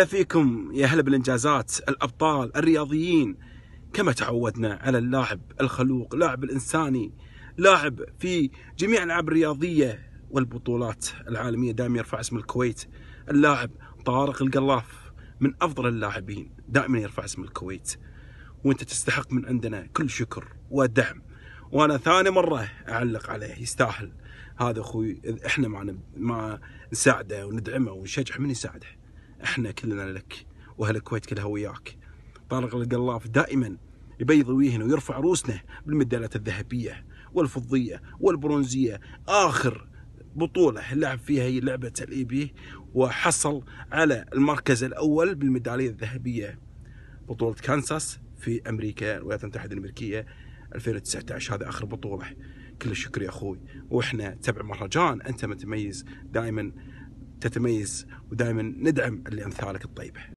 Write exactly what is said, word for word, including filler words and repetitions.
فيكم يا هلا بالإنجازات، الأبطال الرياضيين. كما تعودنا على اللاعب الخلوق، لاعب الإنساني، لاعب في جميع الألعاب الرياضية والبطولات العالمية دائما يرفع اسم الكويت. اللاعب طارق القلاف من أفضل اللاعبين، دائما يرفع اسم الكويت، وأنت تستحق من عندنا كل شكر ودعم. وأنا ثاني مرة أعلق عليه، يستاهل هذا أخوي. إحنا ما ما نساعده وندعمه ونشجعه، من يساعده؟ احنا كلنا لك، واهل الكويت كلها وياك. طارق القلاف دائما يبيض وجهنا ويرفع روسنا بالميداليات الذهبيه والفضيه والبرونزيه. اخر بطوله لعب فيها هي لعبه الاي بي، وحصل على المركز الاول بالميداليه الذهبيه بطوله كانساس في امريكا، الولايات المتحده الامريكيه ألفين وتسعة عشر. هذا اخر بطوله. كل الشكر يا اخوي. واحنا تبع مهرجان انت متميز، دائما تتميز، ودائما ندعم اللي امثالك الطيبه.